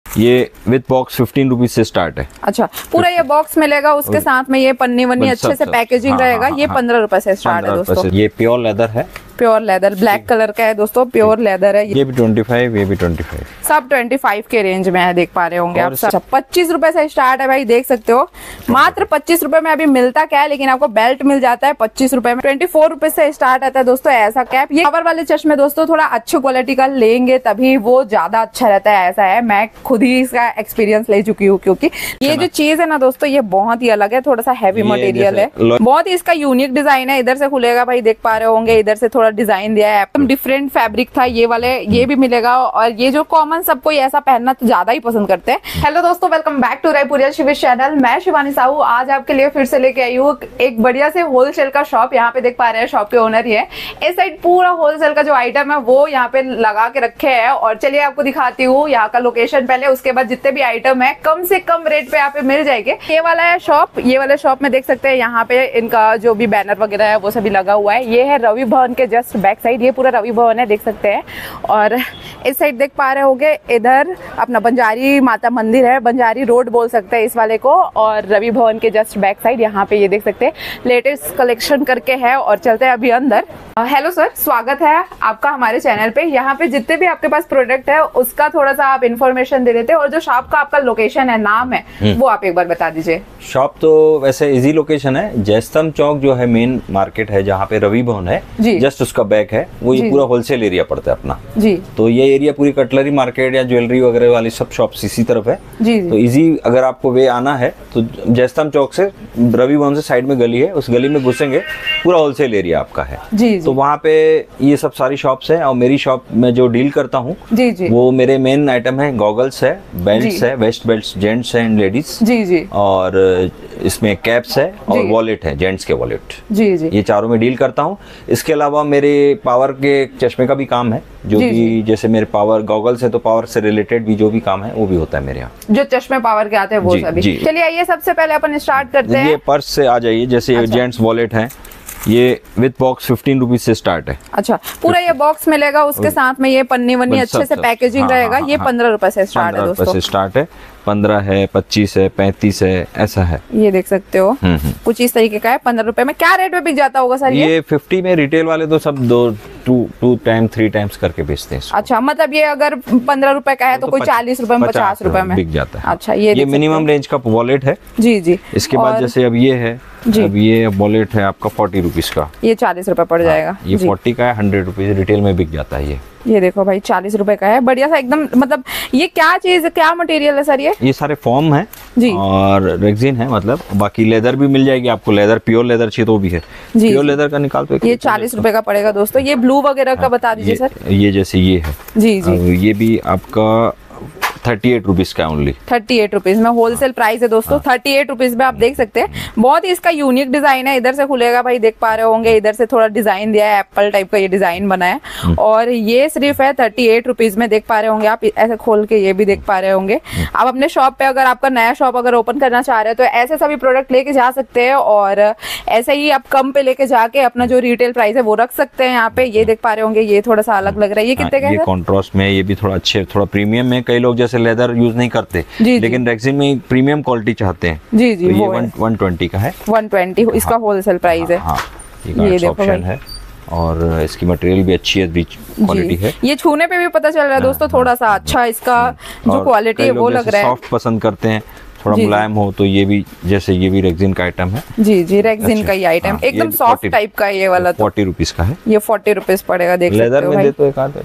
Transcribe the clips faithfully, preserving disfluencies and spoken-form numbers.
ये with box fifteen rupees से start है। अच्छा, पूरा ये बॉक्स मिलेगा, उसके साथ में ये पन्नी वन्नी अच्छे से पैकेजिंग हाँ, रहेगा। हाँ, ये हाँ, पंद्रह रुपए से स्टार्ट है दोस्तों। ये प्योर लेदर है, प्योर लेदर ब्लैक कलर का है दोस्तों, प्योर लेदर है। ये भी ट्वेंटी फाइव, ये भी ट्वेंटी फाइव, सब ट्वेंटी फाइव के रेंज में है, देख पा रहे होंगे आप। सब पच्चीस रुपए से स्टार्ट है भाई, देख सकते हो। मात्र पच्चीस रुपए में अभी मिलता क्या है, लेकिन आपको बेल्ट मिल जाता है पच्चीस रुपए में। ट्वेंटी फोर रुपए से स्टार्ट आता है दोस्तों ऐसा कैप। ये कवर वाले चश्मे दोस्तों थोड़ा अच्छी क्वालिटी का लेंगे तभी वो ज्यादा अच्छा रहता है, ऐसा है। मैं खुद ही इसका एक्सपीरियंस ले चुकी हूँ, क्योंकि ये जो चीज है ना दोस्तों, ये बहुत ही अलग है, थोड़ा सा हैवी मटेरियल है, बहुत ही इसका यूनिक डिजाइन है। इधर से खुलेगा भाई, देख पा रहे होंगे, इधर से थोड़ा डिजाइन दिया है, एकदम डिफरेंट फैब्रिक था ये वाले। ये भी मिलेगा, और ये जो कॉमन सबको ऐसा पहनना तो ज्यादा ही पसंद करते हैं। हेलो दोस्तों, welcome back to Raipuriya Shivish channel. मैं शिवानी साहू आज आपके लिए फिर से लेके आई हूँ एक बढ़िया से होलसेल का शॉप। यहाँ पे देख पा रहे हैं शॉप के ओनर ही है। इस साइड पूरा होलसेल का जो आइटम है वो यहाँ पे लगा के रखे हैं, और चलिए आपको दिखाती हूँ यहाँ का लोकेशन पहले, उसके बाद जितने भी आइटम है कम से कम रेट पे यहाँ पे मिल जाएंगे। ये वाला है शॉप, ये वाले शॉप में देख सकते हैं यहाँ पे इनका जो भी बैनर वगैरह है वो सभी लगा हुआ है। ये है रवि भवन के जस्ट बैक साइड, ये पूरा रवि भवन है, देख सकते हैं। और इस साइड देख पा रहे होंगे, इधर अपना बंजारी माता मंदिर है, बंजारी रोड बोल सकते हैं इस वाले को। और रवि भवन के जस्ट बैक साइड यहाँ पे ये देख सकते हैं लेटेस्ट कलेक्शन करके है। और चलते हैं अभी अंदर। हेलो सर, स्वागत है आपका हमारे चैनल पे। यहाँ पे जितने भी आपके पास प्रोडक्ट है उसका थोड़ा सा आप इन्फॉर्मेशन दे देते हैं, और जो शॉप का आपका लोकेशन है, नाम है, वो आप एक बार बता दीजिए। शॉप तो वैसे इजी लोकेशन है, जयस्तंभ चौक जो है मेन मार्केट है जहाँ पे रवि भवन है, जस्ट उसका बैक है वो, ये पूरा होलसेल एरिया पड़ता है अपना जी। तो ये एरिया पूरी कटलरी मार्केट या ज्वेलरी वगैरह वाली सब शॉप्स इसी तरफ है जी, जी। तो इजी अगर आपको वे आना है तो जयस्तंभ चौक से रवि भवन से साइड में गली है, उस गली में घुसेंगे, पूरा होलसेल एरिया आपका है जी, जी। तो वहाँ पे ये सब सारी शॉप्स हैं, और मेरी शॉप में जो डील करता हूँ वो मेरे मेन आइटम है, गॉगल्स है, बेल्ट्स है, waist belts gents and ladies जी जी, और इसमें कैप्स है और वॉलेट है, जेंट्स के वॉलेट जी जी, ये चारों में डील करता हूँ। इसके अलावा मेरे पावर के चश्मे का भी काम है, जो जी, भी जी। जैसे मेरे पावर गॉगल्स है तो पावर से रिलेटेड भी जो भी काम है वो भी होता है मेरे यहाँ, जो चश्मे पावर के आते हैं वो सभी। चलिए आइए सबसे पहले अपन स्टार्ट करते हैं। ये पर्स से आ जाइए, जैसे अच्छा। जेंट्स वॉलेट है, ये विद बॉक्स फिफ्टीन रुपीज से स्टार्ट है। अच्छा, पूरा ये बॉक्स मिलेगा, उसके साथ में ये पन्नी वन्नी अच्छे से पैकेजिंग हाँ, रहेगा। हाँ, ये पंद्रह रुपए से स्टार्ट है दोस्तों, से स्टार्ट है, पंद्रह है, पच्चीस है, पैंतीस है, ऐसा है। ये देख सकते हो कुछ इस तरीके का है। पंद्रह रुपए में क्या रेट में बिक जाता होगा सर? ये फिफ्टी में रिटेल वाले तो सब दो two two time three times करके बेचते हैं। अच्छा, मतलब ये अगर पंद्रह रुपए का है तो, तो कोई चालीस रुपए में, पचास रुपए में बिक जाता है। अच्छा, ये ये मिनिमम रेंज का वॉलेट है जी जी। इसके बाद जैसे अब ये है, अब ये वॉलेट है आपका फोर्टी रुपीज का, ये चालीस रुपए पड़ जाएगा। ये फोर्टी का है, हंड्रेड रुपीज रिटेल में बिक जाता है। ये ये देखो भाई, चालीस रुपए का है, बढ़िया सा एकदम। मतलब ये क्या चीज, क्या मटेरियल है सर? ये ये सारे फॉर्म है जी, और रेक्सिन है, मतलब बाकी लेदर भी मिल जाएगी आपको। लेदर प्योर लेदर चाहिए तो भी है, प्योर लेदर का निकाल तो ये चालीस रुपए का पड़ेगा दोस्तों। ये ब्लू वगैरह का बता दीजिए सर। ये जैसे ये है जी जी, ये भी आपका थर्टी एट रुपीज का ओनली, थर्टी एट रुपीज में होलसेल प्राइस है दोस्तों। थर्टी एट रुपीज में आप देख सकते हैं, बहुत ही इसका यूनिक डिजाइन है। इधर से खुलेगा भाई, देख पा रहे होंगे, इधर से थोड़ा डिजाइन दिया है, एप्पल टाइप का ये डिजाइन बना है। और ये सिर्फ है थर्टी एट रुपीज में, देख पा रहे होंगे आप। ऐसे खोल के ये भी देख पा रहे होंगे आप। अपने शॉप पे अगर आपका नया शॉप अगर ओपन करना चाह रहे हो तो ऐसे सभी प्रोडक्ट लेके जा सकते हैं, और ऐसे ही आप कम पे लेके जाके अपना जो रिटेल प्राइस है वो रख सकते हैं यहाँ पे। ये देख पा रहे होंगे, ये थोड़ा सा अलग लग रहा है। ये कितने का है? ये कॉन्ट्रास्ट में, ये भी थोड़ा अच्छे, थोड़ा प्रीमियम में। कई लोग जैसे लेदर यूज नहीं करते जी, लेकिन रेक्सिन में प्रीमियम क्वालिटी चाहते हैं जी जी, तो ये वन ट्वेंटी का है, वन ट्वेंटी इसका होलसेल प्राइस है। हाँ, ये देखो है, और इसकी मटेरियल भी अच्छी है, रिच क्वालिटी है। ये छूने पे भी पता चल रहा है दोस्तों, थोड़ा सा अच्छा इसका जो क्वालिटी है वो लग रहा है। सॉफ्ट पसंद करते हैं, थोड़ा मुलायम हो तो ये भी, जैसे ये भी रेक्सिन का आइटम है जी जी, रेक्सिन का ही आइटम, एकदम सॉफ्ट टाइप का है ये वाला। फोर्टी रुपीज का है, ये फोर्टी रुपीज पड़ेगा। देख सकते हो लेदर में दे तो एक आध,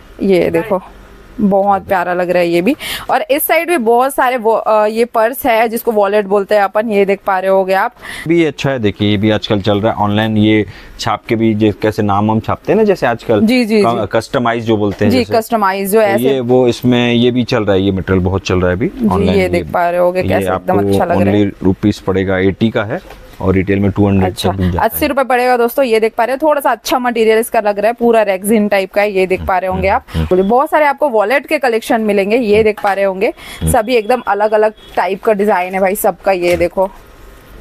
ये देखो बहुत प्यारा लग रहा है ये भी। और इस साइड भी बहुत सारे वो, आ, ये पर्स है जिसको वॉलेट बोलते हैं अपन, ये देख पा रहे होगे आप। भी अच्छा है, देखिए ये भी आजकल चल रहा है ऑनलाइन, ये छाप के भी कैसे नाम हम छापते हैं ना, जैसे आजकल जी जी, कस्टमाइज जो बोलते हैं जी, कस्टमाइज जो ऐसे, ये वो इसमें ये भी चल रहा है, ये मटेरियल बहुत चल रहा है अभी ऑनलाइन। ये देख पा रहे होगे कैसे एकदम अच्छा लग रहा है। रुपीस पड़ेगा, एटी का है, और रिटेल में टू हंड्रेड अच्छा, अस्सी रुपए पड़ेगा दोस्तों। ये देख पा रहे हो, थोड़ा सा अच्छा मटेरियल इसका लग रहा है, पूरा रेक्सिन टाइप का है। ये देख पा रहे होंगे आप, बहुत सारे आपको वॉलेट के कलेक्शन मिलेंगे। ये देख पा रहे होंगे, सभी एकदम अलग अलग टाइप का डिजाइन है भाई सबका। ये देखो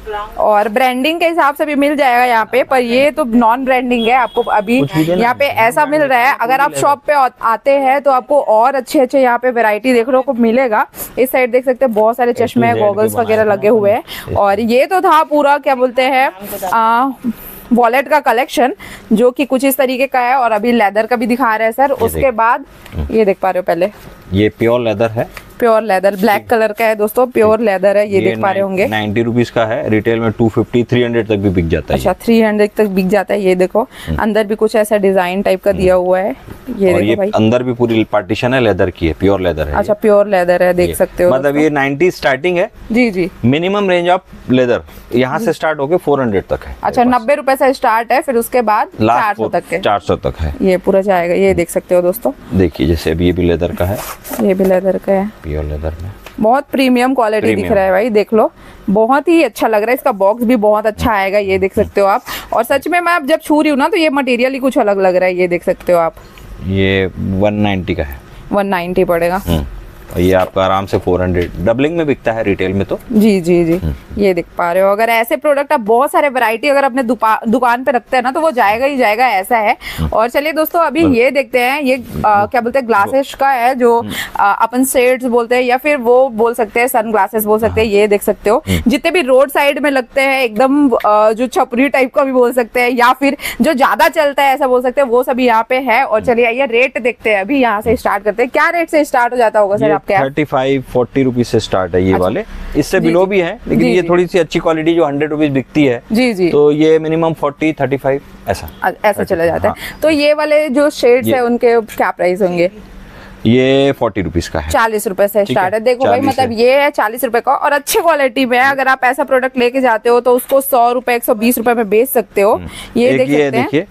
और ब्रांडिंग के हिसाब से भी मिल जाएगा यहाँ पे, पर ये तो नॉन ब्रांडिंग है। आपको अभी यहाँ पे ऐसा मिल रहा है। अगर आप शॉप पे आते हैं तो आपको और अच्छे अच्छे यहाँ पे वैरायटी देखने को मिलेगा। इस साइड देख सकते हैं बहुत सारे चश्मे, गॉगल्स वगैरह लगे हुए हैं। और ये तो था पूरा क्या बोलते हैं वॉलेट का कलेक्शन, जो कि कुछ इस तरीके का है। और अभी लेदर का भी दिखा रहे हैं सर। उसके बाद ये देख पा रहे हो, पहले ये प्योर लेदर है, प्योर लेदर ब्लैक कलर का है दोस्तों, प्योर लेदर है। ये, ये देख पा रहे होंगे नाइन्टी रुपीज का है, रिटेल में टू फिफ्टी थ्री हंड्रेड तक भी बिक जाता है। अच्छा, थ्री हंड्रेड तक बिक जाता है। ये देखो अंदर भी कुछ ऐसा डिजाइन टाइप का दिया हुआ है। ये और देखो ये भाई, अंदर भी पूरी पार्टीशन है, लेदर की है, प्योर लेदर है। अच्छा, प्योर लेदर है, देख सकते हो। मतलब ये नाइन्टी स्टार्टिंग है जी जी। मिनिमम रेंज ऑफ लेदर यहाँ से स्टार्ट होके फोर हंड्रेड तक है। अच्छा, नब्बे रुपए से स्टार्ट है, फिर उसके बाद चार सौ तक है। चार सौ तक है, ये पूरा जाएगा। ये देख सकते हो दोस्तों, देखिए जैसे अभी ये भी लेदर का है, ये भी लेदर का है, प्योर लेदर में बहुत प्रीमियम क्वालिटी दिख रहा है भाई, देख लो, बहुत ही अच्छा लग रहा है। इसका बॉक्स भी बहुत अच्छा आएगा, ये देख सकते हो आप। और सच में मैं जब छू रही हूँ ना तो ये मटेरियल ही कुछ अलग लग रहा है। ये देख सकते हो आप, ये वन नाइन्टी का है, वन नाइन्टी पड़ेगा। ये आपका आराम से फोर हंड्रेड डबलिंग में बिकता है रिटेल में तो। जी जी जी, ये देख पा रहे हो। अगर ऐसे प्रोडक्ट आप बहुत सारे वैरायटी अगर अपने दुकान पे रखते हैं ना तो वो जाएगा ही जाएगा, ऐसा है। और चलिए दोस्तों, अभी ये देखते हैं, ये आ, क्या बोलते हैं, ग्लासेस का है, जो आ, अपन शेड्स बोलते हैं या फिर वो बोल सकते हैं सन ग्लासेस बोल सकते हैं। ये देख सकते हो, जितने भी रोड साइड में लगते हैं एकदम जो छपरी टाइप का भी बोल सकते हैं, या फिर जो ज्यादा चलता है ऐसा बोल सकते हैं, वो सभी यहाँ पे है। और चलिए आइए रेट देखते हैं, अभी यहाँ से स्टार्ट करते हैं। क्या रेट से स्टार्ट हो जाता होगा sir? Thirty five forty rupees से स्टार्ट है ये अच्छा। वाले इससे बिलो भी है, लेकिन ये थोड़ी सी अच्छी क्वालिटी जो हंड्रेड रुपीज बिकती है जी जी, तो ये मिनिमम फोर्टी थर्टी फाइव ऐसा ऐसा चला जाता है। हाँ। तो ये वाले जो शेड्स है उनके क्या प्राइस होंगे? ये फोर्टी रुपीज का है, चालीस रुपए से स्टार्ट है। देखो भाई, मतलब ये है चालीस रुपए का, और अच्छे क्वालिटी में है। अगर आप ऐसा प्रोडक्ट लेके जाते हो तो उसको सौ रुपए एक सौ बीस रुपए में बेच सकते हो। ये देख सकते हैं,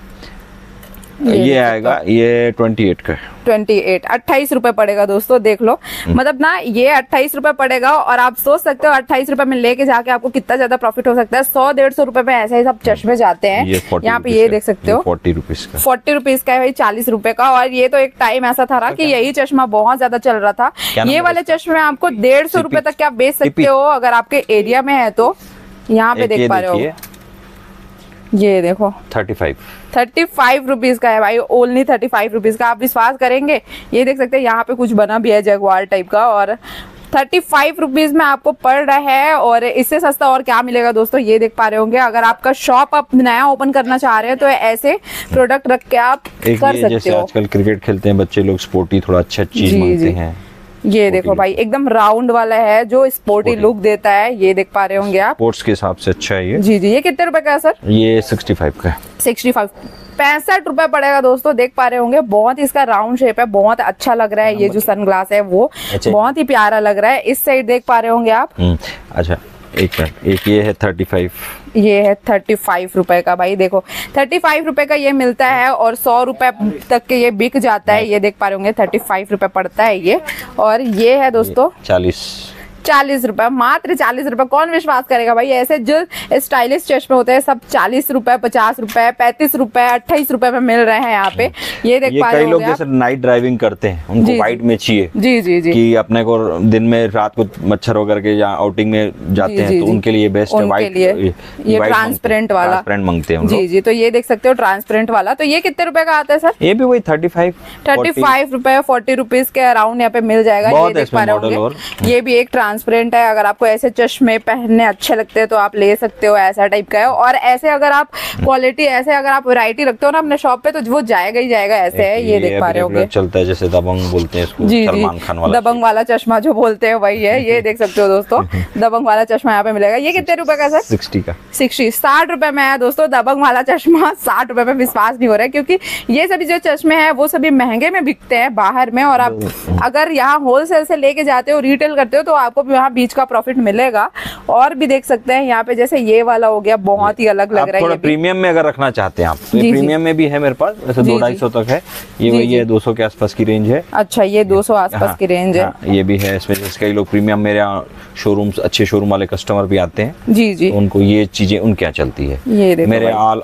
ये, ये आएगा, ये अट्ठाईस का है, अट्ठाईस अट्ठाईस रुपए पड़ेगा दोस्तों, देख लो। मतलब ना ये अट्ठाईस रुपए पड़ेगा, और आप सोच सकते हो अट्ठाईस रुपए में लेके जाके आपको कितना ज्यादा प्रॉफिट हो सकता है। सौ डेढ़ सौ रुपए में ऐसे ही सब चश्मे जाते हैं। यहाँ पे ये देख सकते हो, फोर्टी रुपीज का, फोर्टी रुपीज का है भाई, चालीस रुपए का। और ये तो एक टाइम ऐसा था ना कि यही चश्मा बहुत ज्यादा चल रहा था। ये वाले चश्मे आपको डेढ़ सौ रुपए तक क्या बेच सकते हो अगर आपके एरिया में है तो। यहाँ पे देख पा रहे हो, ये देखो thirty five thirty five rupees का है भाई, ओनली थर्टी फाइव रुपीज का। आप विश्वास करेंगे, ये देख सकते हैं यहाँ पे कुछ बना भी है जगवार टाइप का, और थर्टी फाइव रुपीज में आपको पड़ रहा है। और इससे सस्ता और क्या मिलेगा दोस्तों, ये देख पा रहे होंगे। अगर आपका शॉप आप नया ओपन करना चाह रहे हैं तो ऐसे प्रोडक्ट रख के आप कर सकते जैसे हो। आजकल क्रिकेट खेलते हैं बच्चे लोग, स्पोर्टी थोड़ा अच्छा चीज मांगते हैं। ये देखो भाई, एकदम राउंड वाला है जो स्पोर्टी लुक देता है। ये देख पा रहे होंगे आप, स्पोर्ट्स के हिसाब से अच्छा है ये। जी जी। ये कितने रुपए का है सर? ये सिक्सटी फाइव का है, सिक्सटी फाइव पैंसठ रुपए पड़ेगा दोस्तों। देख पा रहे होंगे, बहुत ही इसका राउंड शेप है, बहुत अच्छा लग रहा है। ये जो सनग्लास है वो बहुत ही प्यारा लग रहा है। इस साइड देख पा रहे होंगे आप। अच्छा, एक मिनट, एक ये है थर्टी फाइव, ये है थर्टी फाइव रुपए का भाई। देखो थर्टी फाइव रुपए का ये मिलता है, और सौ रुपए तक के ये बिक जाता है। ये देख पा रहे होंगे, थर्टी फाइव रुपए पड़ता है ये। और ये है दोस्तों चालीस चालीस रुपए, मात्र चालीस रुपए। कौन विश्वास करेगा भाई, ऐसे जो स्टाइलिश चश्मे होते हैं सब चालीस रुपए, पचास रुपए, पैंतीस रुपए, अट्ठाईस रुपए में मिल रहे हैं यहाँ पे। ये देख पा रहे कई लोग जैसे नाइट ड्राइविंग करते हैं, उनको व्हाइट में चाहिए, जी जी जी, कि अपने को दिन में रात को मच्छर वगैरह के या आउटिंग में जाते हैं, तो उनके लिए बेस्ट है व्हाइट। ये ट्रांसपेरेंट वाला, ट्रांसपेरेंट मांगते हैं जी जी। तो ये देख सकते हो ट्रांसपेरेंट वाला। तो ये कितने रुपए का आता है सर? ये भी वही थर्टी फाइव थर्टी फाइव रुपए, फोर्टी रुपीज के अराउंड यहाँ पे मिल जाएगा। ये देख पा रहे होंगे, ये भी एक ट्रांसपेरेंट है। अगर आपको ऐसे चश्मे पहनने अच्छे लगते हैं तो आप ले सकते हो, ऐसा टाइप का है। और ऐसे अगर आप क्वालिटी, ऐसे अगर आप वैरायटी रखते हो ना अपने शॉप पे तो वो जाएगा ही जाएगा, ऐसे है। ये देख पा रहे होंगे, चलता है जैसे दबंग बोलते हैं इसको, जी सलमान खान वाला, दबंग वाला चश्मा जो बोलते हैं वही है। ये देख सकते हो दोस्तों, दबंग वाला चश्मा यहाँ पे मिलेगा। ये कितने रुपए का सर? सिक्सटी का, सिक्सटी साठ रुपए में है दोस्तों दबंग वाला चश्मा। साठ रुपए में विश्वास नहीं हो रहा है, क्योंकि ये सभी जो चश्मे हैं वो सभी महंगे में बिकते हैं बाहर में। और आप अगर यहाँ होलसेल से लेके जाते हो, रिटेल करते हो, तो आपको यहाँ बीच का प्रॉफिट मिलेगा। और भी देख सकते हैं यहाँ पे, जैसे ये वाला हो गया, बहुत ही अलग लग रहा है। प्रीमियम में अगर रखना चाहते हैं आप तो ये प्रीमियम में भी है मेरे पास, वैसे दो ढाई सौ तक है। ये वही है, दो सौ के आसपास की रेंज है। अच्छा, ये दो सौ आसपास की रेंज है। ये भी है इसमें। कई लोग प्रीमियम, मेरे यहाँ शोरूम, अच्छे शोरूम वाले कस्टमर भी आते हैं, जी जी, उनको ये चीजें उनके यहाँ चलती है। ये मेरे ऑल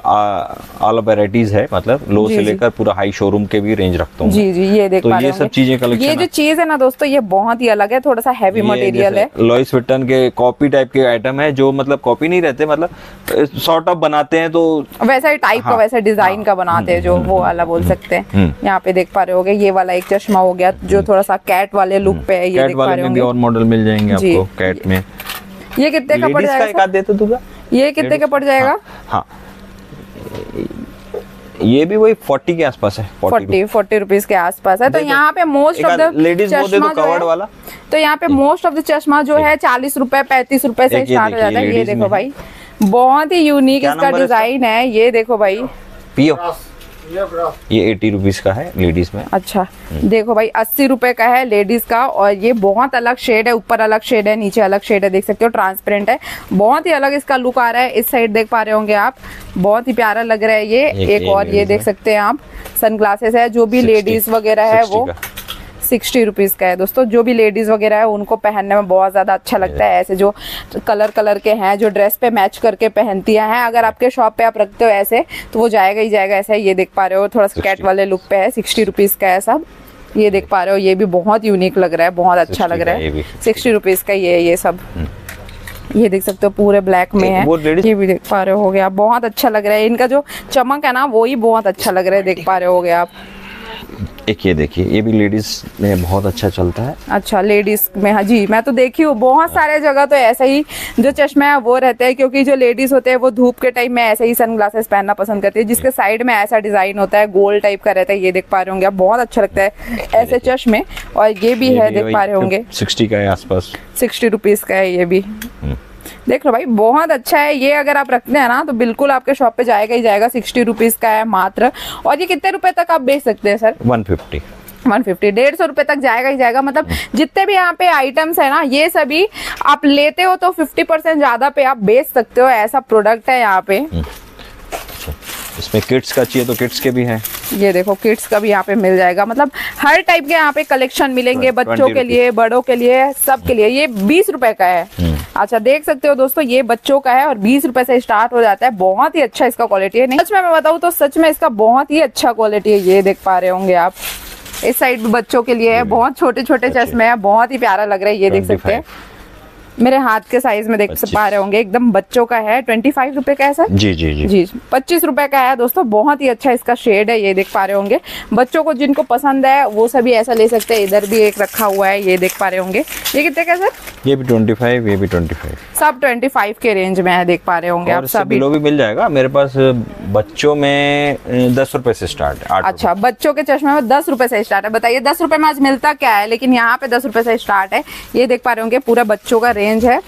ऑल वेराइटीज है, मतलब लो से लेकर पूरा हाई शोरूम के भी रेंज रखता हूँ। जी जी, ये देख तो ये सब चीजें कलेक्शन। ये जो चीज है ना दोस्तों, ये बहुत ही अलग है, थोड़ा सा हैवी मटेरियल है। लॉइस विटन के कॉपी टाइप के आइटम है, जो मतलब कॉपी नहीं रहते कहते हैं, मतलब सॉर्ट ऑफ बनाते हैं तो वैसा ही टाइप हाँ, का वैसा डिजाइन हाँ, का बनाते हैं जो वो वाला बोल सकते हैं। यहाँ पे देख पा रहे होगे ये वाला एक चश्मा हो गया जो थोड़ा सा कैट वाले लुक पे है, ये देख पा रहे होंगे। और मॉडल मिल जाएंगे आपको कैट में। ये कितने का पड़ जाएगा? ये कितने का पड़ जाएगा? हाँ ये भी वही चालीस के आसपास है, चालीस चालीस रुपीस के आसपास है। तो यहाँ पे मोस्ट ऑफ द लेडीज वो दे दो कवर्ड वाला, तो यहाँ पे मोस्ट ऑफ द चश्मा जो है चालीस रुपए पैंतीस रुपए से स्टार्ट हो जाता है। ये देखो भाई बहुत ही यूनिक इसका डिजाइन है, ये देखो भाई। पियो ये अस्सी रुपीस का है लेडीज में। अच्छा देखो भाई अस्सी रुपए का है लेडीज का, और ये बहुत अलग शेड है, ऊपर अलग शेड है नीचे अलग शेड है, देख सकते हो ट्रांसपेरेंट है, बहुत ही अलग इसका लुक आ रहा है। इस साइड देख पा रहे होंगे आप, बहुत ही प्यारा लग रहा है ये। एक, एक और ये देख सकते हैं आप सनग्लासेस है, जो भी लेडीज वगैरह है वो सिक्सटी रुपीज का है दोस्तों। जो भी लेडीज वगैरह है उनको पहनने में बहुत ज्यादा अच्छा लगता है, ऐसे जो कलर कलर के हैं जो ड्रेस पे मैच करके पहनती हैं। अगर आपके शॉप पे आप रखते हो ऐसे तो वो जाएगा ही जाएगा ऐसा। ये देख पा रहे हो थोड़ा सा कैट वाले लुक पे है, सिक्सटी रुपीज का है सब। ये देख पा रहे हो ये भी बहुत यूनिक लग रहा है, बहुत अच्छा लग रहा है। सिक्सटी रुपीज का ये ये सब ये देख सकते हो पूरे ब्लैक में है। ये भी देख पा रहे होगे आप, बहुत अच्छा लग रहा है। इनका जो चमक है ना वो ही बहुत अच्छा लग रहा है, देख पा रहे होगे आप। एक ये देखिए ये भी लेडीज में बहुत अच्छा चलता है। अच्छा लेडीज में, हाँ जी मैं तो देखी हूँ बहुत सारे जगह तो ऐसा ही जो चश्मे है वो रहते हैं, क्योंकि जो लेडीज होते हैं वो धूप के टाइम में ऐसे ही सनग्लासेस पहनना पसंद करती है, जिसके साइड में ऐसा डिजाइन होता है गोल टाइप का रहता है। ये देख पा रहे होंगे आप, बहुत अच्छा लगता है ऐसे चश्मे। और ये भी है देख पा रहे होंगे सिक्सटी का है आसपास, सिक्सटी रुपीज का है ये भी। देख लो भाई बहुत अच्छा है ये, अगर आप रखते हैं ना तो बिल्कुल आपके शॉप पे जाएगा ही जाएगा। सिक्सटी रुपीज का है मात्र। और ये कितने रुपए तक आप बेच सकते हैं sir? One fifty one fifty डेढ़ सौ रुपए तक जाएगा ही जाएगा। मतलब जितने भी यहाँ पे आइटम्स है ना ये सभी आप लेते हो तो फिफ्टी परसेंट ज्यादा पे आप बेच सकते हो, ऐसा प्रोडक्ट है यहाँ पे। इसमें किड्स का चाहिए तो किड्स के भी हैं। ये देखो किड्स का भी यहाँ पे मिल जाएगा, मतलब हर टाइप के यहाँ पे कलेक्शन मिलेंगे, बच्चों के लिए बड़ों के लिए सब के लिए। ये बीस रुपए का है। अच्छा देख सकते हो दोस्तों ये बच्चों का है और बीस रुपए से स्टार्ट हो जाता है। बहुत ही अच्छा इसका क्वालिटी है। नहीं सच में मैं बताऊँ तो सच में इसका बहुत ही अच्छा क्वालिटी है। ये देख पा रहे होंगे आप, इस साइड भी बच्चों के लिए है, बहुत छोटे छोटे चश्मे हैं, बहुत ही प्यारा लग रहा है। ये देख सकते हैं मेरे हाथ के साइज में देख पा रहे होंगे, एकदम बच्चों का है। ट्वेंटी फाइव रुपए का है सर? जी जी जी जी पच्चीस रुपए का है दोस्तों। बहुत ही अच्छा इसका शेड है, ये देख पा रहे होंगे। बच्चों को जिनको पसंद है वो सभी ऐसा ले सकते हैं। इधर भी एक रखा हुआ है, ये देख पा रहे होंगे। ये कितने का सर? ये भी ट्वेंटी फाइव, ये भी ट्वेंटी फाइव, सब ट्वेंटी फाइव के रेंज में है, देख पा रहे होंगे आप। सभी भी मिल जाएगा मेरे पास। बच्चों में दस रुपए से स्टार्ट है। अच्छा बच्चों के चश्मे में दस रुपए से स्टार्ट है। बताइए दस रुपए में आज मिलता क्या है, लेकिन यहाँ पे दस रुपए से स्टार्ट है। ये देख पा रहे होंगे पूरा बच्चों का रेंज है।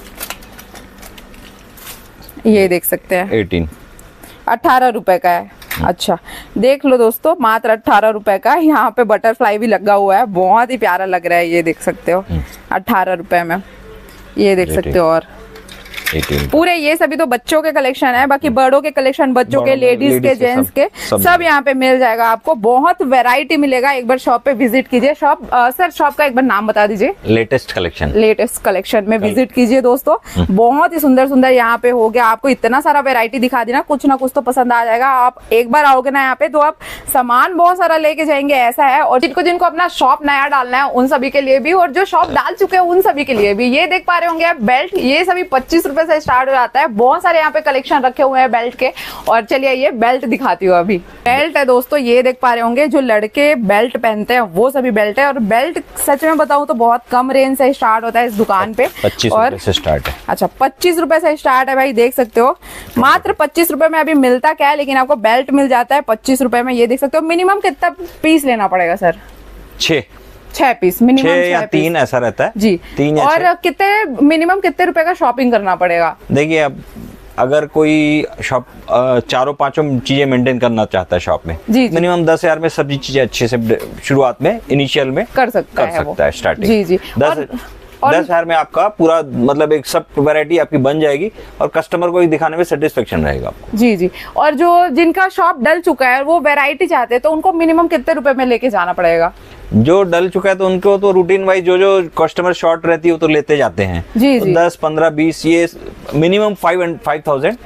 ये देख सकते हैं अठारह अठारह रुपए का है। अच्छा देख लो दोस्तों मात्र अठारह रुपए का। यहाँ पे बटरफ्लाई भी लगा हुआ है, बहुत ही प्यारा लग रहा है। ये देख सकते हो अठारह रुपए में, ये देख सकते हो। और पूरे ये सभी तो बच्चों के कलेक्शन है, बाकी बड़ों के कलेक्शन बच्चों के, लेडीज के, जेंट्स के सब यहाँ पे मिल जाएगा आपको। बहुत वैरायटी मिलेगा। एक बार शॉप पे विजिट कीजिए। शॉप सर शॉप का एक बार नाम बता दीजिए। लेटेस्ट कलेक्शन, लेटेस्ट कलेक्शन में विजिट कीजिए दोस्तों। बहुत ही सुंदर सुंदर यहाँ पे हो गया। आपको इतना सारा वेरायटी दिखा दी ना, कुछ ना कुछ तो पसंद आ जाएगा। आप एक बार आओगे ना यहाँ पे तो आप सामान बहुत सारा लेके जाएंगे, ऐसा है। और जिनको जिनको अपना शॉप नया डालना है उन सभी के लिए भी, और जो शॉप डाल चुके हैं उन सभी के लिए भी। ये देख पा रहे होंगे आप बेल्ट, ये सभी पच्चीस रुपए से स्टार्ट हो जाता है। बहुत सारे यहाँ पे कलेक्शन रखे हुए हैं बेल्ट के। और चलिए ये बेल्ट दिखाती हूँ। अभी बेल्ट है दोस्तों, ये देख पा रहे होंगे जो लड़के बेल्ट पहनते हैं वो सभी बेल्ट है। और बेल्ट सच में बताऊं तो बहुत कम रेंज से स्टार्ट होता है इस दुकान पे। पच्चीस रुपए से स्टार्ट है। अच्छा पच्चीस रुपए से स्टार्ट है भाई, देख सकते हो। मात्र पच्चीस रुपए में अभी मिलता क्या है, लेकिन आपको बेल्ट मिल जाता है पच्चीस रुपए में। ये देख सकते हो। मिनिमम कितना पीस लेना पड़ेगा सर? छह छह पीस मिनिमम, छह या तीन ऐसा रहता है जी। तीन या और कितने मिनिमम कितने रुपए का शॉपिंग करना पड़ेगा? देखिए अब अगर कोई शॉप चारों पांचों चीजें मेंटेन करना चाहता है शॉप में, मिनिमम दस हजार में सभी चीजें अच्छे से शुरुआत में इनिशियल में कर सकता कर है, सकता है स्टार्टिंग। जी जी। दस दस हजार में आपका पूरा मतलब एक सब वैरायटी आपकी बन जाएगी और कस्टमर को दिखाने में सेटिस्फेक्शन रहेगा आपको। जी जी। और जो जिनका शॉप डल चुका है और वो वैरायटी चाहते हैं तो उनको मिनिमम कितने रुपए में लेके जाना पड़ेगा? जो डल चुका है तो उनको तो रूटीन वाइज जो जो कस्टमर शॉर्ट रहती है वो तो लेते जाते हैं। जी तो जी। दस पंद्रह बीस ये मिनिमम फाइव फाइव थाउजेंड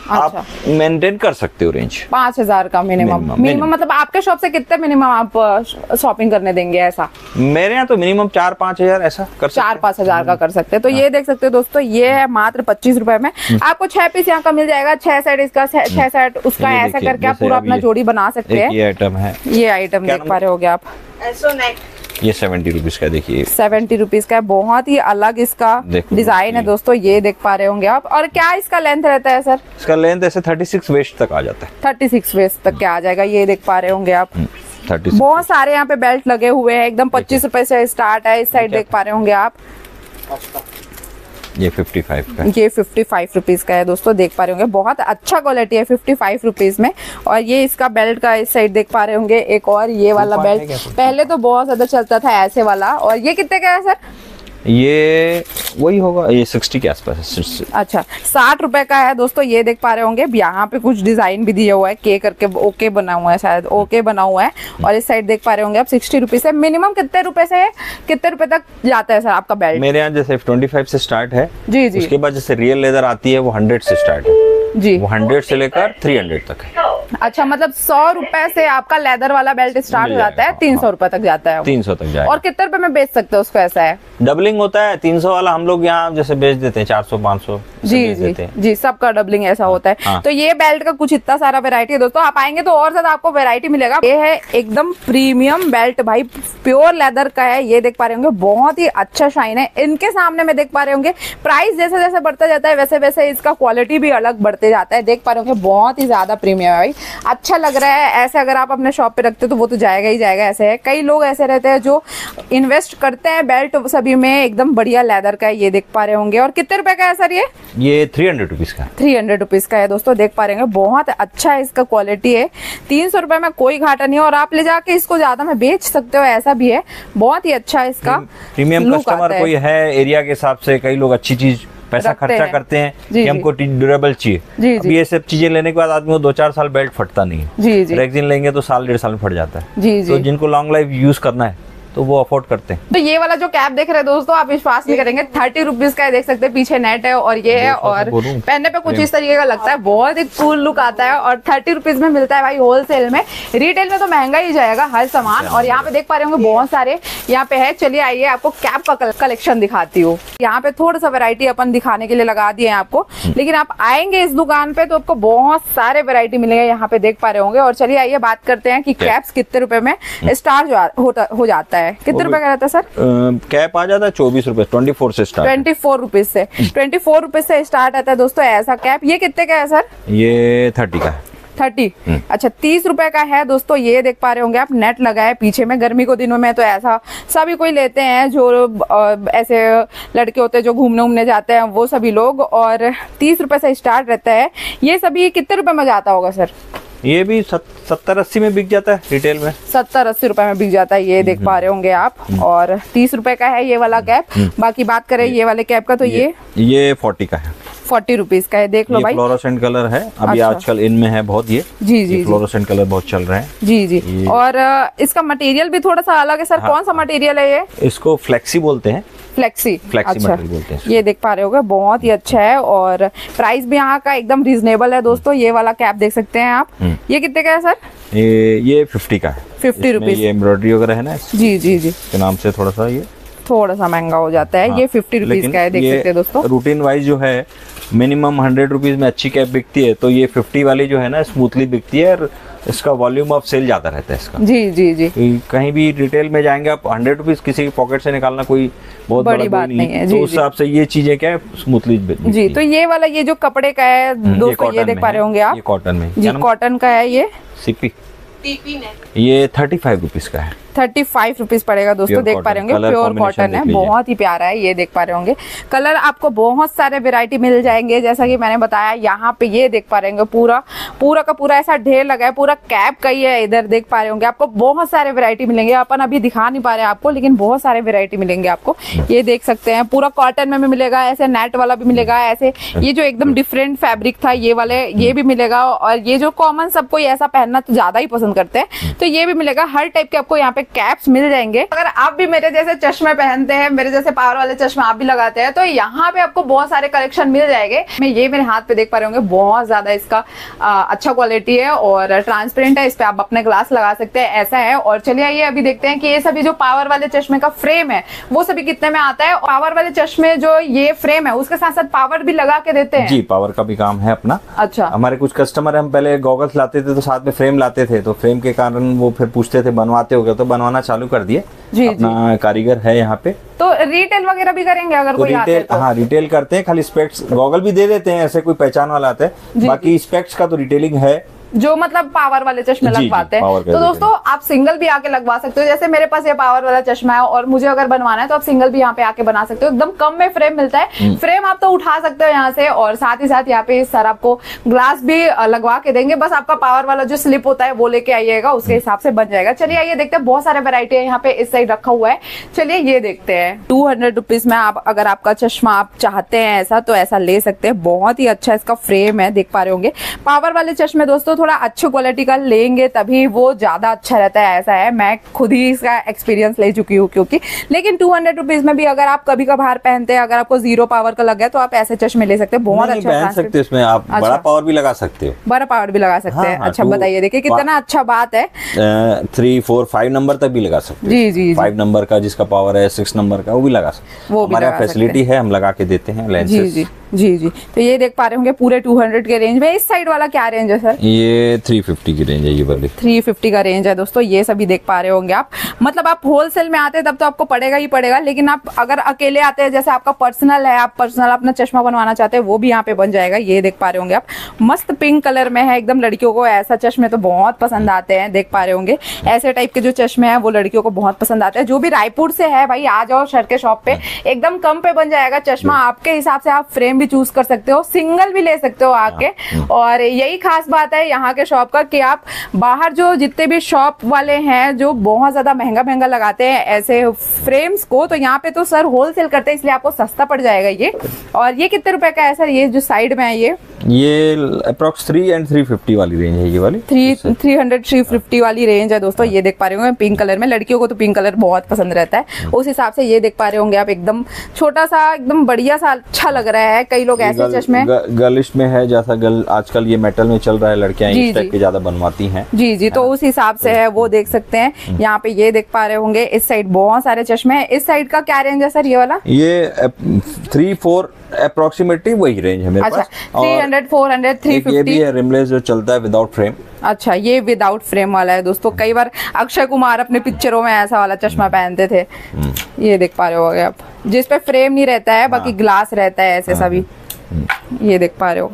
आप मेंटेन कर सकते हो रेंज। पाँच हजार का मिनिमम मिनिमम मतलब आपके शॉप से कितने मिनिमम आप शॉपिंग करने देंगे ऐसा? मेरे यहाँ तो मिनिमम चार पाँच हजार ऐसा कर सकते चार पाँच हजार का कर सकते हैं। तो ये देख सकते हो दोस्तों, ये है मात्र पच्चीस रुपए में आपको छह पीस यहाँ का मिल जाएगा, छह सेट इसका, छह सेट उसका, ऐसा करके आप पूरा अपना जोड़ी बना सकते हैं। ये आइटम है, ये आइटम देख पा रहे होगे आप, ये सेवेंटी रुपीज का, देखिए सेवेंटी रुपीज का, बहुत ही अलग इसका डिजाइन है दोस्तों, ये देख पा रहे होंगे आप। और क्या इसका लेंथ रहता है सर? इसका लेंथ ऐसे थर्टी सिक्स वेस्ट तक आ जाता है, थर्टी सिक्स वेस्ट तक क्या आ जाएगा, ये देख पा रहे होंगे आप। थर्टी बहुत सारे यहाँ पे बेल्ट लगे हुए हैं, एकदम पच्चीस रुपए से स्टार्ट है। इस साइड देख पा रहे होंगे आप, ये फिफ्टी फाइव का, ये फिफ्टी फाइव रुपीज का है दोस्तों, देख पा रहे होंगे बहुत अच्छा क्वालिटी है फिफ्टी फाइव रुपीज में। और ये इसका बेल्ट का इस साइड देख पा रहे होंगे एक और ये वाला बेल्ट, पहले तो बहुत ज्यादा चलता था ऐसे वाला। और ये कितने का है सर? ये वही होगा, ये साठ के आसपास है। अच्छा, साठ रुपए का है दोस्तों, ये देख पा रहे होंगे। यहाँ पे कुछ डिजाइन भी दिया हुआ है, के करके ओके बना हुआ है, शायद ओके बना हुआ है। और इस साइड देख पा रहे होंगे आप सिक्सटी रुपीज है। मिनिमम कितने रुपए से कितने रुपए तक जाता है सर आपका बेल्ट? मेरे यहाँ जैसे ट्वेंटी फाइव से स्टार्ट है जी जी, उसके बाद जैसे रियल लेदर आती है वो हंड्रेड से स्टार्ट है जी, वो हंड्रेड से लेकर थ्री हंड्रेड तक है। अच्छा, मतलब सौ रुपए से आपका लेदर वाला बेल्ट स्टार्ट हो जाता है, तीन सौ रुपए तक जाता है, तीन सौ तक जाएगा। और कितने रुपए में बेच सकते हो उसको? ऐसा है डबलिंग होता है, तीन सौ वाला हम लोग यहाँ जैसे बेच देते हैं चार सौ पाँच सौ जी जी जी, सबका डबलिंग ऐसा होता है। हाँ। तो ये बेल्ट का कुछ इतना सारा वैरायटी है दोस्तों, आप आएंगे तो और ज्यादा आपको वैरायटी मिलेगा। ये है एकदम प्रीमियम बेल्ट भाई, प्योर लेदर का है, ये देख पा रहे होंगे बहुत ही अच्छा शाइन है। इनके सामने में देख पा रहे होंगे प्राइस जैसे जैसे बढ़ता जाता है वैसे वैसे इसका क्वालिटी भी अलग बढ़ते जाता है। देख पा रहे होंगे बहुत ही ज्यादा प्रीमियम है भाई, अच्छा लग रहा है। ऐसे अगर आप अपने शॉप पे रखते हो तो वो तो जाएगा ही जाएगा। ऐसे है, कई लोग ऐसे रहते हैं जो इन्वेस्ट करते हैं बेल्ट सभी में, एकदम बढ़िया लेदर का है, ये देख पा रहे होंगे। और कितने रुपए का है सर ये? ये थ्री हंड्रेड रुपीज का, थ्री हंड्रेड रुपीज का है दोस्तों, देख पा रहे हैं बहुत अच्छा है इसका क्वालिटी है। तीन सौ रुपए में कोई घाटा नहीं है, और आप ले जाके इसको ज्यादा में बेच सकते हो, ऐसा भी है। बहुत ही अच्छा है इसका प्रीमियम कस्टमर कोई है एरिया के हिसाब से, कई लोग अच्छी चीज पैसा खर्चा हैं। करते हैं कि हमको ड्यूरेबल चाहिए। अब ये सब चीजें लेने के बाद आदमी को दो चार साल बेल्ट फटता नहीं है। रेक्सिन लेंगे तो साल डेढ़ साल में फट जाता है। जी, जी। तो जिनको लॉन्ग लाइफ यूज करना है तो वो अफोर्ड करते हैं। तो ये वाला जो कैप देख रहे हैं दोस्तों, आप विश्वास नहीं करेंगे, थर्टी रुपीज का है, देख सकते हैं पीछे नेट है और ये है, और पहनने पे कुछ इस तरीके का लगता है, बहुत ही कूल लुक आता है। और थर्टी रुपीज में मिलता है भाई होलसेल में, रिटेल में तो महंगा ही जाएगा हर सामान। और यहाँ पे देख पा रहे होंगे बहुत सारे यहाँ पे है। चलिए आइए आपको कैप का कलेक्शन दिखाती हूँ। यहाँ पे थोड़ा सा वेरायटी अपन दिखाने के लिए लगा दिए हैं आपको, लेकिन आप आएंगे इस दुकान पे तो आपको बहुत सारे वेरायटी मिलेंगे, यहाँ पे देख पा रहे होंगे। और चलिए आइए बात करते हैं कि कैप्स कितने रुपए में स्टार्ट हो जाता है, कितने रुपए का सर? कैप आ जाता है चौबीस रुपए, ट्वेंटी फोर से स्टार्ट, ट्वेंटी फोर रुपीज से ट्वेंटी फोर रुपीज से स्टार्ट आता है दोस्तों ऐसा कैप। ये कितने का है सर? ये थर्टी का है। थर्टी, अच्छा तीस रुपए का है दोस्तों, ये देख पा रहे होंगे आप, नेट लगा है पीछे में। गर्मी को दिनों में तो ऐसा सभी कोई लेते हैं, जो ऐसे लड़के होते हैं जो घूमने घूमने जाते हैं वो सभी लोग। और तीस रुपए से स्टार्ट रहता है। ये सभी कितने रुपए में जाता होगा सर? ये भी सत्तर अस्सी में बिक जाता है रिटेल में, सत्तर अस्सी रुपए में बिक जाता है, ये देख पा रहे होंगे आप। और तीस रुपए का है ये वाला कैप। बाकी बात करें ये वाले कैप का तो ये ये फोर्टी का है, फोर्टी रुपीज का है, देख लो भाई। फ्लोरोसेंट कलर है अभी, अच्छा। आजकल इनमें है बहुत ये, जी जी, फ्लोरोसेंट कलर बहुत चल रहे हैं। जी जी। और इसका मटेरियल भी थोड़ा सा अलग है सर। हाँ, कौन सा मटेरियल है ये? इसको फ्लेक्सी बोलते हैं, फ्लेक्सी, फ्लेक्सी अच्छा। मटेरियल बोलते हैं। ये देख पा रहे होगे बहुत ही अच्छा है, और प्राइस भी यहाँ का एकदम रीजनेबल है दोस्तों। ये वाला कैप देख सकते हैं आप, ये कितने का है सर? ये ये फिफ्टी का है, फिफ्टी रुपीज। ये एम्ब्रॉयडरी वगैरह है ना, जी जी जी, के नाम से थोड़ा सा ये थोड़ा सा महंगा हो जाता है। हाँ, ये फिफ्टी रुपीज का है, देख सकते हैं दोस्तों। रूटीन वाइज जो है मिनिमम हंड्रेड रुपीज में अच्छी कैप बिकती है, तो ये फिफ्टी वाली जो है ना स्मूथली बिकती है, और इसका वॉल्यूम ऑफ सेल ज्यादा रहता है इसका। जी जी जी, कहीं भी रिटेल में जाएंगे आप हंड्रेड रुपीज किसी की पॉकेट से निकालना कोई बहुत बड़ी बात नहीं है। तो उस हिसाब से ये चीजें क्या है स्मूथली जी। तो ये वाला ये जो कपड़े का है दोस्तों, ये देख पा रहे होंगे आप, ये कॉटन में जी, कॉटन का है ये, सीपी, ये थर्टी फाइव रुपीज का है, थर्टी फाइव रुपीज पड़ेगा दोस्तों। देख पा रहे होंगे प्योर कॉटन है, बहुत ही प्यारा है, ये देख पा रहे होंगे। कलर आपको बहुत सारे वैरायटी मिल जाएंगे, जैसा कि मैंने बताया। यहाँ पे ये देख पा रहे होंगे पूरा पूरा का पूरा ऐसा ढेर लगा है, पूरा कैप का ही है। इधर देख पा रहे होंगे आपको बहुत सारे वैरायटी मिलेंगे, अपन अभी दिखा नहीं पा रहे हैं आपको, लेकिन बहुत सारे वैरायटी मिलेंगे आपको। ये देख सकते हैं पूरा कॉटन में भी मिलेगा, ऐसे नेट वाला भी मिलेगा, ऐसे ये जो एकदम डिफरेंट फैब्रिक था ये वाले ये भी मिलेगा। और ये जो कॉमन सब कोई ऐसा पहनना तो ज्यादा ही पसंद करते हैं, तो ये भी मिलेगा। हर टाइप के आपको यहाँ पे पे कैप्स मिल जाएंगे। अगर आप भी मेरे जैसे चश्मे पहनते हैं, मेरे जैसे पावर वाले चश्मे आप भी लगाते हैं, तो यहाँ पे आपको बहुत सारे कलेक्शन मिल जाएंगे। मैं ये मेरे हाथ पे देख पा रहे होंगे, बहुत ज्यादा इसका आ, अच्छा क्वालिटी है और ट्रांसपेरेंट है, इस पे आप अपने ग्लास लगा सकते हैं, ऐसा है। और चलिए आइए अभी देखते हैं कि ये सभी जो पावर वाले चश्मे का फ्रेम है वो सभी कितने में आता है। पावर वाले चश्मे जो ये फ्रेम है उसके साथ साथ पावर भी लगा के देते हैं जी, पावर का भी काम है अपना। अच्छा, हमारे कुछ कस्टमर हम पहले गॉगल्स लाते थे तो साथ में फ्रेम लाते थे, तो फ्रेम के कारण वो फिर पूछते थे बनवाते हो गए, तो बनवाना चालू कर दिए। जी, अपना जी। कारीगर है यहाँ पे। तो रिटेल वगैरह भी करेंगे अगर तो कोई आता है तो? हाँ, रिटेल करते हैं, खाली स्पेक्स गॉगल भी दे देते हैं, ऐसे कोई पहचान वाला आता है, बाकी स्पेक्स का तो रिटेलिंग है, जो मतलब पावर वाले चश्मे लगवाते हैं। तो दोस्तों आप सिंगल भी आके लगवा सकते हो, जैसे मेरे पास ये पावर वाला चश्मा है और मुझे अगर बनवाना है तो आप सिंगल भी यहाँ पे आके बना सकते हो। एकदम कम में फ्रेम मिलता है, फ्रेम आप तो उठा सकते हो यहाँ से, और साथ ही साथ यहाँ पे सर आपको ग्लास भी लगवा के देंगे। बस आपका पावर वाला जो स्लिप होता है वो लेके आइएगा, उसके हिसाब से बन जाएगा। चलिए आइए देखते हैं, बहुत सारे वेरायटी है यहाँ पे इस साइड रखा हुआ है। चलिए ये देखते हैं, टू हंड्रेड रुपीज में आप अगर आपका चश्मा आप चाहते हैं ऐसा तो ऐसा ले सकते हैं। बहुत ही अच्छा इसका फ्रेम है, देख पा रहे होंगे। पावर वाले चश्मे दोस्तों थोड़ा अच्छी क्वालिटी का लेंगे तभी वो ज्यादा अच्छा रहता है, ऐसा है। मैं खुद ही इसका एक्सपीरियंस ले चुकी हूँ क्योंकि। लेकिन टू हंड्रेड रुपीज में भी अगर आप कभी कभार पहनते हैं, अगर आपको जीरो पावर का लग गया तो आप ऐसे चश्मे ले सकते हैं, बहुत अच्छा पहन सकते हैं। इसमें आप बड़ा पावर भी लगा सकते हो, बड़ा पावर भी लगा सकते हैं। अच्छा बताइए, देखिए कितना अच्छा बात है। थ्री फोर फाइव नंबर तक भी लगा सकते हैं। जी जी, फाइव नंबर का जिसका पावर है, सिक्स नंबर का वो भी लगा सकते हैं। हमारे फैसिलिटी है, हम लगा के देते हैं लेंसेज। जी जी जी, तो ये देख पा रहे होंगे पूरे टू हंड्रेड के रेंज में। इस साइड वाला क्या रेंज है सर? ये थ्री फिफ्टी की रेंज है, ये वाली थ्री फिफ्टी का रेंज है दोस्तों। ये सभी देख पा रहे होंगे आप, मतलब आप होलसेल में आते हैं तब तो आपको पड़ेगा ही पड़ेगा, लेकिन आप अगर अकेले आते हैं, जैसे आपका पर्सनल है, आप पर्सनल अपना चश्मा बनवाना चाहते हैं, वो भी यहाँ पे बन जाएगा। ये देख पा रहे होंगे आप, मस्त पिंक कलर में है एकदम। लड़कियों को ऐसा चश्मे तो बहुत पसंद आते हैं, देख पा रहे होंगे। ऐसे टाइप के जो चश्मे हैं वो लड़कियों को बहुत पसंद आते हैं। जो भी रायपुर से है भाई, आ जाओ सर के शॉप पे, एकदम कम पे बन जाएगा चश्मा। आपके हिसाब से आप फ्रेम भी चूज कर सकते हो, सिंगल भी ले सकते हो आके। और यही खास बात है यहाँ के शॉप का कि आप बाहर जो जितने भी शॉप वाले हैं जो बहुत ज्यादा महंगा महंगा लगाते हैं ऐसे फ्रेम्स को, तो यहाँ पे तो सर होलसेल करते हैं, इसलिए आपको सस्ता पड़ जाएगा ये। और ये कितने रुपए का है सर, ये जो साइड में है? ये ये approx three and three fifty वाली रेंज है, ये वाली three three hundred three fifty वाली रेंज है दोस्तों। ये देख पा रहे होंगे पिंक कलर में, लड़कियों को तो पिंक कलर बहुत पसंद रहता है, उस हिसाब से ये देख पा रहे होंगे आप। एकदम छोटा सा, एकदम बढ़िया सा, अच्छा लग रहा है। कई लोग ऐसे चश्मे गर्लिश में है, जैसा गर्ल आजकल ये मेटल में चल रहा है, लड़कियां इस टाइप के ज्यादा बनवाती हैं। जी जी, तो उस हिसाब से है, वो देख सकते हैं। यहाँ पे ये देख पा रहे होंगे, इस साइड बहुत सारे चश्मे हैं। इस साइड का क्या रेंज है सर, ये वाला? ये थ्री फोर अप्रोक्सीमेटली वही रेंज है मेरे अच्छा, पास। Three hundred, four hundred, three fifty. ये भी है रिमलेस जो चलता है विदाउट फ्रेम। अच्छा, ये विदाउट फ्रेम वाला है दोस्तों। कई बार अक्षय कुमार अपने पिक्चरों में ऐसा वाला चश्मा पहनते थे। ये देख पा रहे होगे आप, जिसपे फ्रेम नहीं रहता है, बाकी ग्लास रहता है, ऐसे सभी। ये देख पा रहे हो,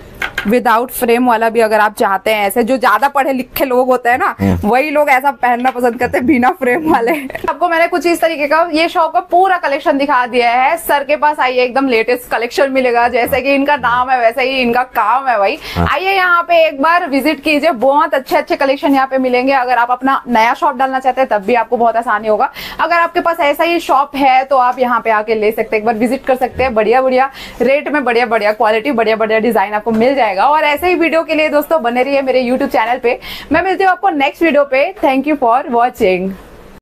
विदाउट फ्रेम वाला भी अगर आप चाहते हैं, ऐसे जो ज्यादा पढ़े लिखे लोग होते हैं ना, वही लोग ऐसा पहनना पसंद करते हैं, बिना फ्रेम वाले। आपको मैंने कुछ इस तरीके का ये शॉप का पूरा कलेक्शन दिखा दिया है। सर के पास आइए, एकदम लेटेस्ट कलेक्शन मिलेगा, जैसे कि इनका नाम है वैसे ही इनका काम है भाई। आइए यहाँ पे एक बार विजिट कीजिए, बहुत अच्छे अच्छे कलेक्शन यहाँ पे मिलेंगे। अगर आप अपना नया शॉप डालना चाहते हैं तब भी आपको बहुत आसानी होगा। अगर आपके पास ऐसा ही शॉप है तो आप यहाँ पे आके ले सकते हैं, एक बार विजिट कर सकते हैं। बढ़िया बढ़िया रेट में बढ़िया बढ़िया क्वालिटी, बढ़िया बढ़िया डिजाइन आपको मिल जाएगा। और ऐसे ही वीडियो के लिए दोस्तों बने रहिए मेरे यूट्यूब चैनल पे। मैं मिलती हूँ आपको नेक्स्ट वीडियो पे। Thank you for watching.